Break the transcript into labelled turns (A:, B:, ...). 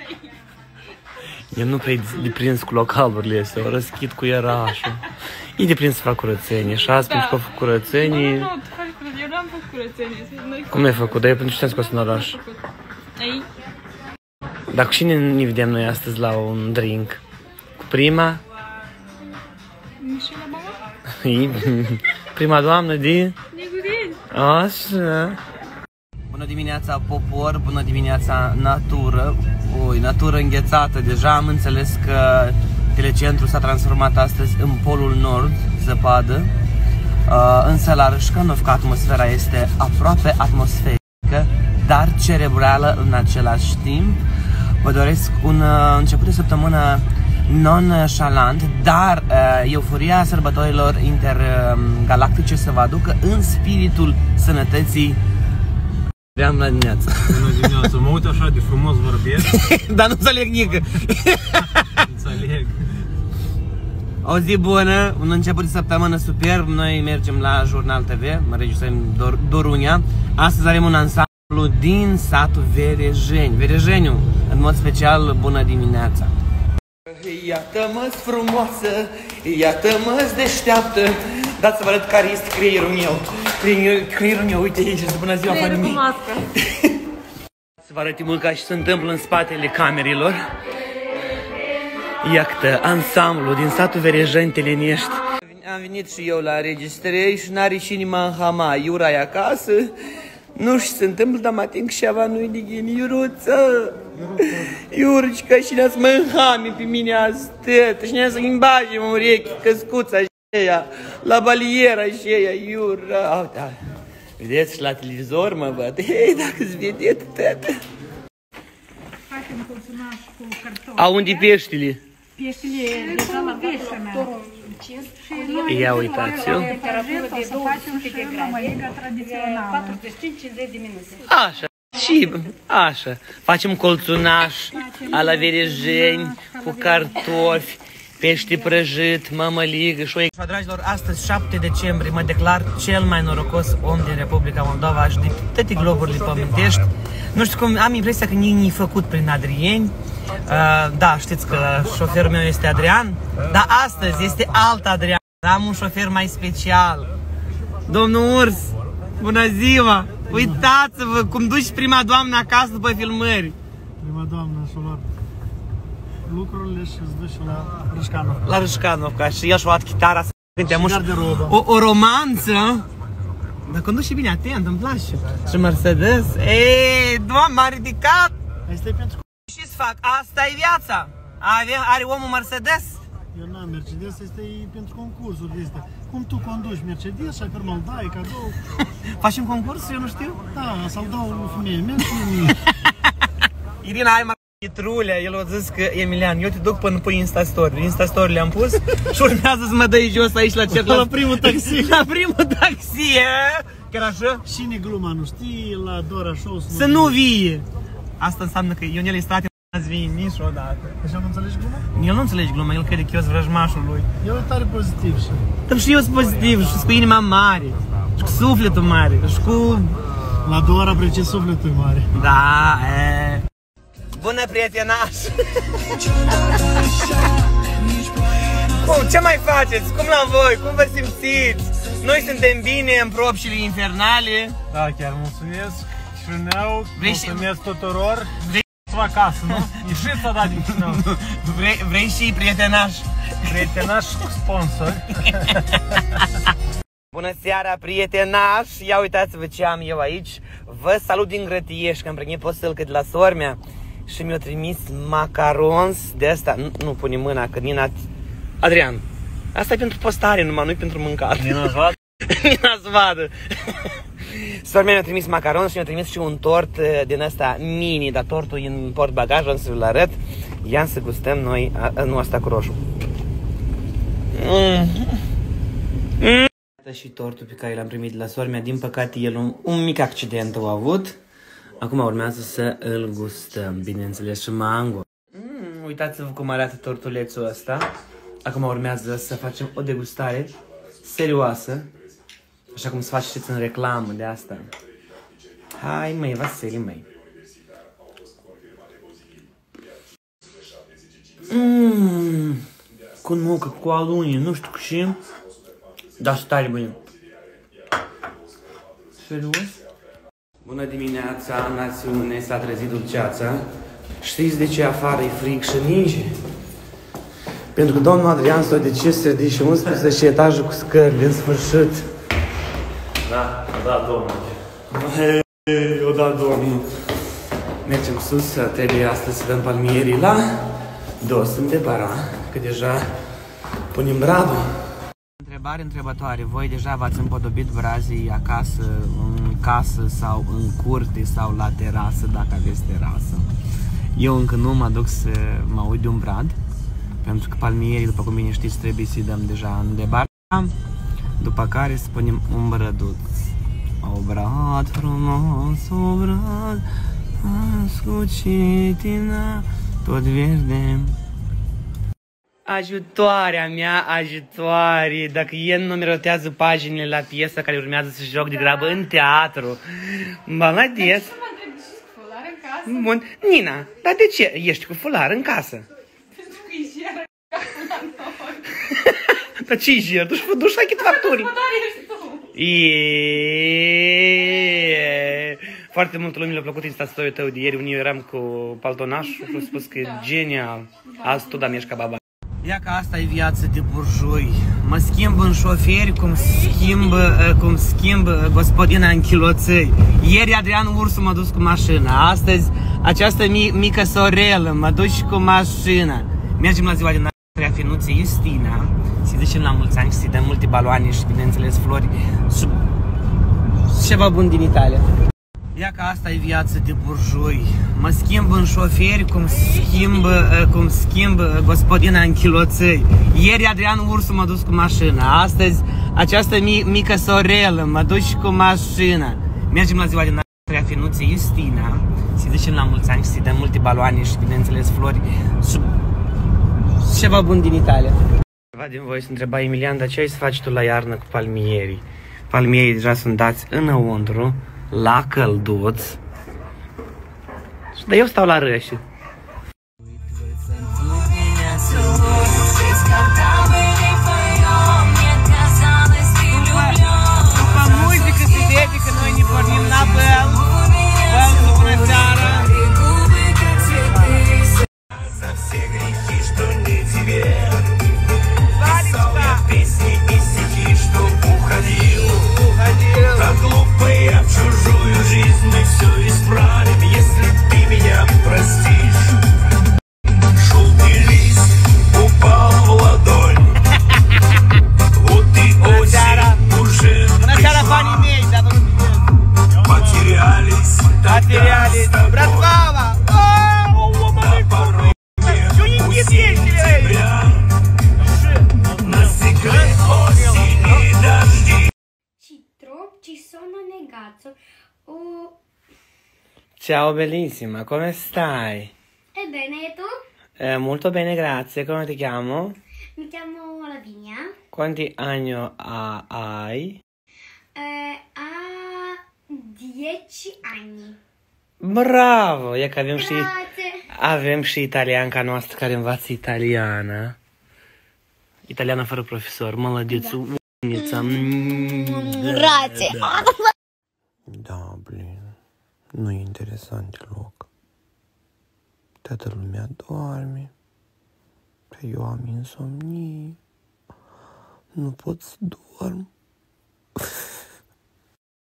A: Eu nu prea de prins cu localurile astea, o răschid cu ierașul. E de prins să fac curățenie și azi pentru că fac curățenie...
B: Nu, tu faci curățenie, eu n-am făcut curățenie.
A: Cum ai făcut? Dar eu pentru ce te-am scos în oraș?
B: Ai?
A: Dar cu cine ne vedem noi astăzi la un drink? Cu prima?
B: Mișela mama?
A: Prima doamnă din...
B: Negureni.
A: Așa. Bună dimineața popor, bună dimineața natură. Ui, natură înghețată deja, am înțeles că telecentru s-a transformat astăzi în polul nord, zăpadă. Însă la Râșcanovca atmosfera este aproape atmosferică, dar cerebrală în același timp. Vă doresc un început de săptămână non-șalant, dar euforia sărbătorilor intergalactice să vă aducă în spiritul sănătății. Vreau la dimineață.
C: Bună dimineața, mă uit așa de frumos vorbesc.
A: Dar nu înțeleg nică.
C: Înțeleg.
A: O zi bună, un început de săptămână superb. Noi mergem la Jurnal TV, înregistrăm Dorunia. Astăzi avem un ansamblu din satul Verejeni. Verejeniu, în mod special, bună dimineața. Iată-mă-s frumoasă, iată-mă-s deșteaptă. Dați să vă arăt care este creierul meu. Creierul meu, uite aici, bună ziua,
B: Creierul cu mască.
A: Să vă arăt mult ca și se întâmplă în spatele camerelor. Iată, ansamblu din satul Verejeni Telenești. Am venit și eu la înregistrări și n-are și inima în hama. Iura e acasă. Nu știu ce se întâmplă, dar mă ating și ava nu-i de ghini. Iuruță! Iurcica, și ne-ați mă înhame pe mine astăt. Și ne-ați limbaje în urechi, căscuța și aia, la baliera și aia, Iura. Vedeți, și la televizor mă văd. Hei, dacă-ți vedeți, tătă.
D: Facem colțunaș cu cartofi.
A: A, unde peștile?
D: Peștile deja la peștele.
A: Ia uitați-o.
D: Temperatură de 200 de grade. Tradițională. 45-50 de minute.
A: Așa, și așa. Facem colțunaș a la Verejeni cu cartofi, pește prăjit, mămăligă și o... Dragilor, astăzi 7 decembrie mă declar cel mai norocos om din Republica Moldova și de toate globurile pământești. Nu știu cum, am impresia că ni făcut prin Adrieni. Da, știți că șoferul meu este Adrian, dar astăzi este alt Adrian. Am un șofer mai special. Domnul Urs, bună ziua! Uitați-vă cum duci prima doamnă acasă după filmări.
C: Prima doamnă și-o luat lucrurile și îți duci la Râșcanovca.
A: La Râșcanovca și el și-a luat chitara să cânte
C: garderobă.
A: o romanță. Dar conduci și bine, atent, îmi place. Și Mercedes. Ei, doamne, m-a ridicat.
C: Asta e pentru...
A: Ce-ți fac? Asta e viața. Are omul Mercedes?
C: Eu n-am Mercedes, asta e pentru concursuri de astea. Cum tu conduci Mercedes și apoi mă-l dai cadou.
A: Facem concurs? Eu nu știu.
C: Da, să-l dau o femeie, mergi mie.
A: Irina, ai Trulea, el a zis că, Emilian, eu te duc până pe Instastory. Instastory le-am pus și urmează să mă dai jos aici la cer.
C: La primul taxi.
A: La primul taxi, chiar așa?
C: Cine gluma, nu știi, la Dora Show
A: să nu vie. Asta înseamnă că Ionel Strate n-ați vie niciodată.
C: Așa nu înțelegi gluma?
A: El nu înțelege gluma, el crede că eu sunt vrăjmașul lui.
C: El e tare pozitiv și...
A: Dar și eu sunt pozitiv și cu inima mare, și cu sufletul mare, și cu...
C: La Dora apreciez sufletul mare.
A: Da, Bună, prietenaș! Cum, ce mai faceți? Cum la voi? Cum vă simțiți? Noi suntem bine în propșile infernale.
C: Da, chiar mulțumesc Chișinău, mulțumesc tuturor. Vrei acasă, nu? Ieșiți să dați din Chișinău.
A: Vrei și prietenaș?
C: Prietenaș cu sponsori.
A: Bună seara, prietenaș! Ia uitați-vă ce am eu aici. Vă salut din Grătiești, că am primit postelcă de la sormea și mi-a trimis macarons de asta. Nu pune mâna, că Nina... Adrian, asta e pentru postare numai, nu-i pentru mâncat.
C: Nina-ți vadă?
A: Nina-ți vadă. Sormea mi-a trimis macarons și mi-a trimis și un tort din ăsta mini, dar tortul e în portbagaj, am să vi-l arăt. Ia să gustăm noi, nu asta cu roșu. Și tortul pe care l-am primit de la sormea, din păcate el un mic accident a avut. Acum urmează să îl gustăm, bineînțeles și mango. Uitați-vă cum arată tortulețul ăsta. Acum urmează să facem o degustare serioasă, așa cum se face și în reclamă de asta. Hai măi, Vasile, măi. cu nucă, cu alunii, nu știu cu ce, dar sunt tare bune. Serios? Bună dimineața, națiune, s-a trezit dulceața. Știți de ce afară e frig și ninge? Pentru că domnul Adrian s-a decis să ridice 11 etaje cu scări, în sfârșit.
C: Da, da, domnul.
A: O da, domnul. Mergem sus, trebuie astăzi să dăm palmierii la dos în Debara, că deja punem bradul. Întrebare întrebătoare, voi deja v-ați împodobit brazii acasă, în casă sau în curte sau la terasă, dacă aveți terasă? Eu încă nu mă duc să mă uit de un brad, pentru că palmierii, după cum bine știți, trebuie să-i dăm deja în Debara, după care să punem un brăduț. O brad frumos, o brad ascucitina, tot verde. Ajutoarea mea, ajutoare, dacă el nu mirotează paginile la piesa care urmează să joc de grabă în teatru. Malades.
B: Ce mă întreb, ești cu fular în casă?
A: Bun. Nina, dar de ce ești cu fular în casă?
B: Pentru că e jeră la noi.
A: Dar ce-i jer? Du-și să achit facturi.
B: Dar ești tu.
A: Foarte multă lume le-a plăcut Insta-story-ul tău de ieri, unii eram cu paltonașul și a spus că e genial. Azi tu, da, ești ca baba. Ia că asta e viața de burjui. Mă schimb în șoferi cum schimb gospodina în chiloței. Ieri Adrian Ursu m-a dus cu mașina. Astăzi această mică sorelă mă duci cu mașina. Mergem la ziua de naștere a finuței Justina. Să-i zicem la mulți ani și să-i dăm multe baloane și, bineînțeles, flori și ceva bun din Italia. Ia că asta e viața de burjui. Mă schimb în șoferi cum schimb gospodina în chiloței. Ieri Adrian Ursu m-a dus cu mașina. Astăzi această mică sorelă mă duci cu mașina. Mergem la ziua de naștere a finuței Justina. Să-i zicem la mulți ani și să-i dăm multe baloane și, bineînțeles, flori și ceva bun din Italia. Ceva din voi se întreba, Emilian, dar ce ai să faci tu la iarnă cu palmierii? Palmierii deja sunt dați înăuntru, la călduț. Dar eu stau la răși. După muzică se vede că noi ne pornim la băl. Băl, bună seara!
E: Глупая в чужую жизнь мы все исправим, если ты меня простишь. Желтый лист упал в ладонь, вот и осень уже пришла. Потерялись,
A: Братва!
E: на пороге у сентября, на стекле осени дожди.
F: Ci sono negato.
A: Ciao bellissima, come stai?
F: Ebbene, e tu?
A: Molto bene, grazie. Come ti chiamo?
F: Mi chiamo Lavinia.
A: Quanti anni hai?
F: Ha 10 anni.
A: Bravo! E că
F: Grazie.
A: avem și italianca noastră care învață italiană. Italiană fără profesor. Mălădițul.
F: Grazie.
A: Dublin. Nu e interesant deloc. Toată lumea doarme. Eu am insomnie. Nu pot să dorm.